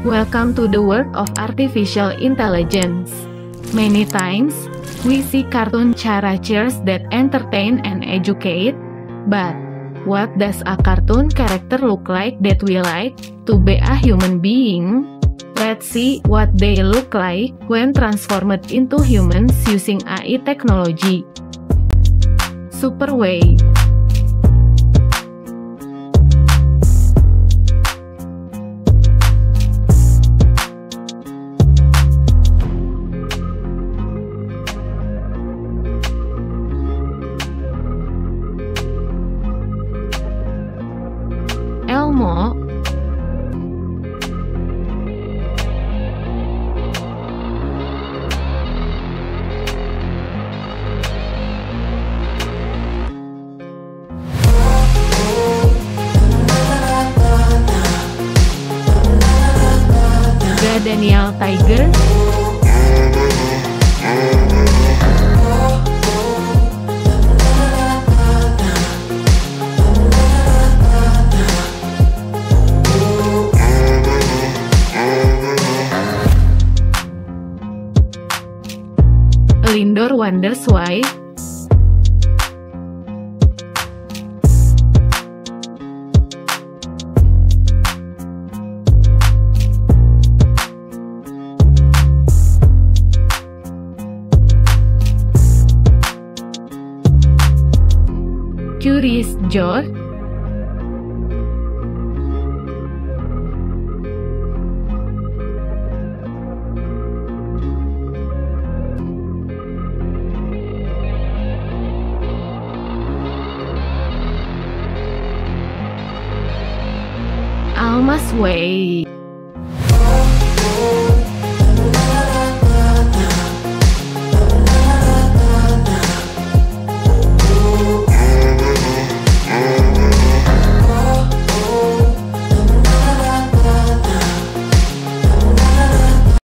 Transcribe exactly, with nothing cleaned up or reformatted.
Welcome to the world of artificial intelligence. Many times, we see cartoon characters that entertain and educate, but what does a cartoon character look like that we like to be a human being? Let's see what they look like when transformed into humans using A I technology. Superway. Elmo. Daniel Tiger. Lindor wonders why. Curious George. Almas Way.